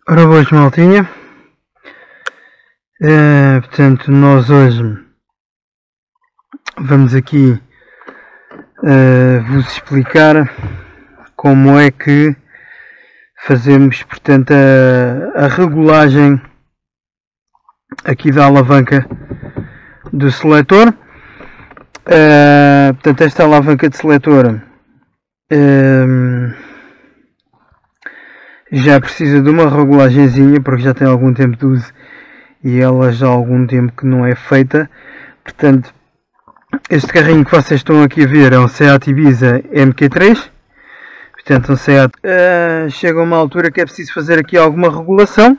Ora boas, maltinha. Portanto, nós hoje vamos aqui vos explicar como é que fazemos, portanto, a regulagem aqui da alavanca do seletor. Portanto, esta alavanca de seletor já precisa de uma regulagenzinha, porque já tem algum tempo de uso e ela já há algum tempo que não é feita. Portanto, este carrinho que vocês estão aqui a ver é um Seat Ibiza MQ3. Portanto, um Seat. Chega a uma altura que é preciso fazer aqui alguma regulação.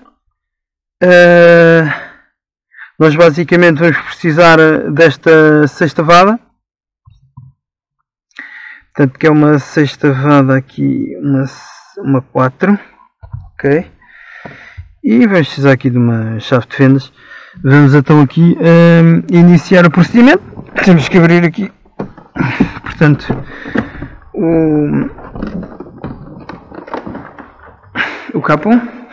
Nós basicamente vamos precisar desta sextavada. Portanto, que é uma sextavada aqui, uma 4. Ok. E vamos precisar aqui de uma chave de fendas. Vamos então aqui iniciar o procedimento. Temos que abrir aqui, portanto, o capô.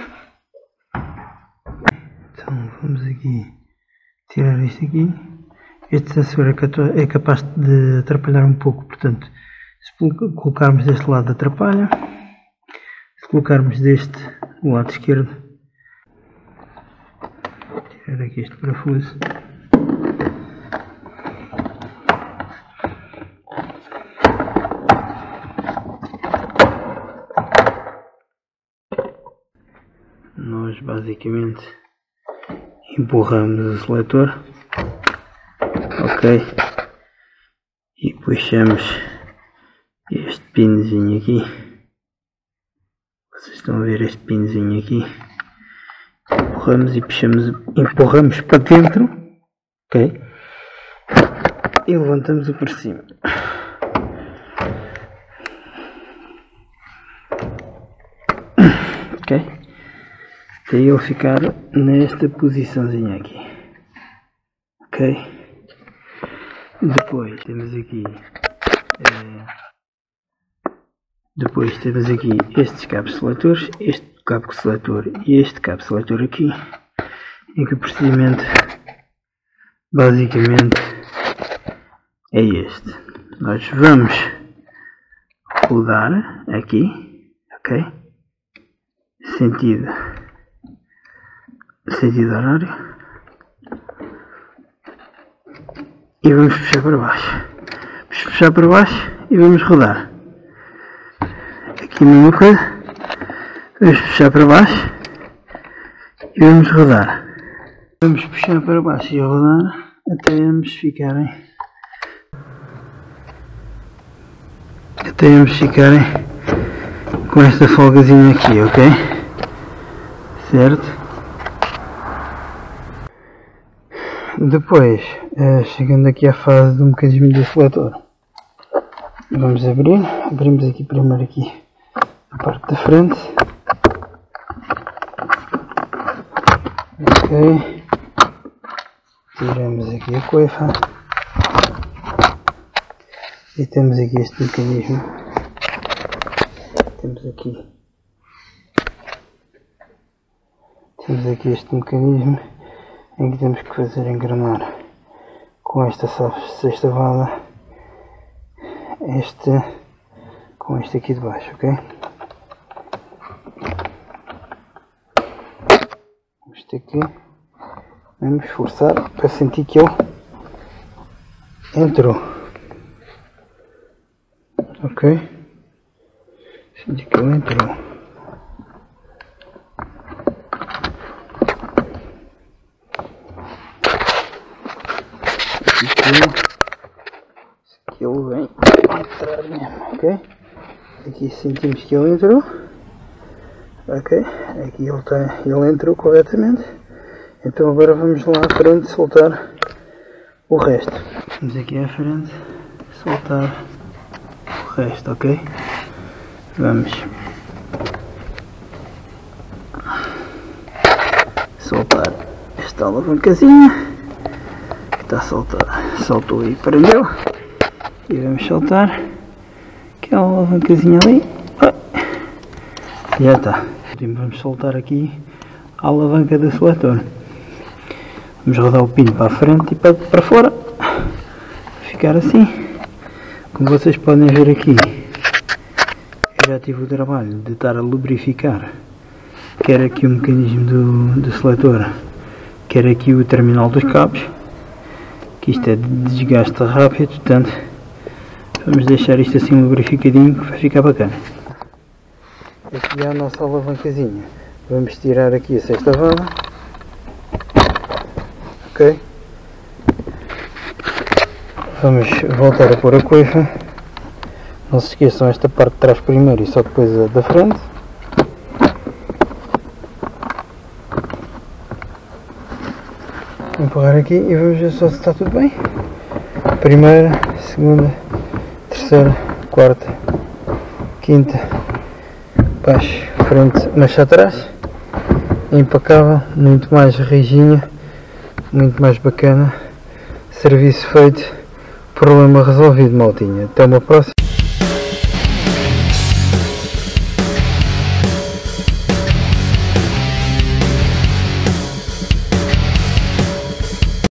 Então vamos aqui tirar isto aqui. Este sensor é capaz de atrapalhar um pouco, portanto, se colocarmos deste lado atrapalha. Se colocarmos deste lado esquerdo, tirar aqui este parafuso. Nós basicamente empurramos o seletor, ok, e puxamos este pinzinho aqui. Vocês estão a ver este pinzinho aqui? Empurramos e puxamos, empurramos para dentro, ok, e levantamos-o por cima. Ok, até ele ficar nesta posiçãozinha aqui. Ok, depois temos aqui estes cabos seletores, este cabo seletor e este cabo seletor aqui, em que o procedimento basicamente é este. Nós vamos rodar aqui, ok, sentido horário, e vamos puxar para baixo. Vamos puxar para baixo e vamos rodar. Aqui a mesma coisa. Vamos puxar para baixo e vamos rodar. Vamos puxar para baixo e rodar até ambos ficarem com esta folgazinha aqui, ok? Certo? Depois, chegando aqui à fase do mecanismo do seletor, vamos abrimos aqui primeiro aqui a parte da frente, ok, tiramos aqui a coifa e temos aqui este mecanismo, temos aqui este mecanismo em que temos que fazer engrenar com esta sextavada com este aqui de baixo, ok? Este aqui vamos forçar para sentir que ele entrou, ok? Sentir que ele entrou. Que ele vem entrar mesmo, ok? Aqui sentimos que ele entrou, ok? Aqui ele entrou corretamente. Então agora vamos lá à frente soltar o resto. Vamos aqui à frente soltar o resto, ok? Vamos soltar esta alavancazinha que está soltada. Soltou e prendeu. E vamos soltar aquela alavancazinha ali. Já está. Vamos soltar aqui a alavanca do seletor. Vamos rodar o pino para a frente e para fora. Ficar assim. Como vocês podem ver aqui, eu já tive o trabalho de estar a lubrificar quer aqui o mecanismo do seletor, quer aqui o terminal dos cabos, que isto é de desgaste rápido, portanto vamos deixar isto assim lubrificadinho que vai ficar bacana. Aqui é a nossa alavancazinha. Vamos tirar aqui a sexta vara. Ok. Vamos voltar a pôr a coifa. Não se esqueçam esta parte de trás primeiro e só depois a da frente. Empurrar aqui e vamos ver só se está tudo bem. Primeira, segunda, terceira, quarta, quinta, baixo, frente, marcha atrás. Impecável, muito mais rijinha, muito mais bacana. Serviço feito, problema resolvido, maltinha. Até uma próxima.